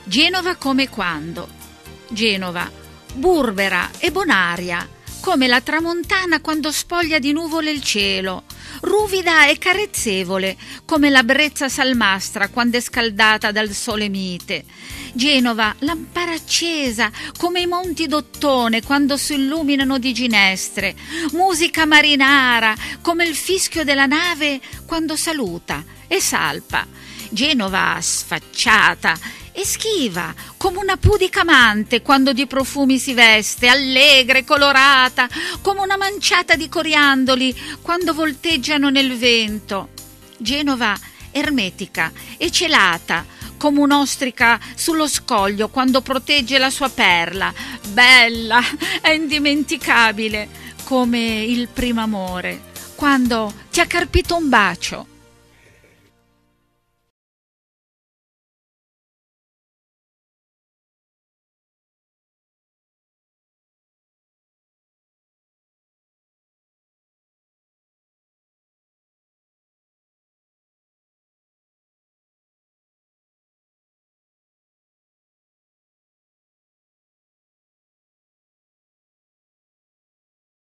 Genova come quando. Genova, burbera e bonaria, come la tramontana quando spoglia di nuvole il cielo, ruvida e carezzevole, come la brezza salmastra quando è scaldata dal sole mite. Genova, lampara accesa, come i monti d'ottone quando si illuminano di ginestre, musica marinara, come il fischio della nave quando saluta e salpa. Genova sfacciata e schiva, come una pudica amante quando di profumi si veste, allegra e colorata, come una manciata di coriandoli quando volteggiano nel vento. Genova ermetica e celata, come un'ostrica sullo scoglio quando protegge la sua perla, bella e indimenticabile, come il primo amore, quando ti ha carpito un bacio.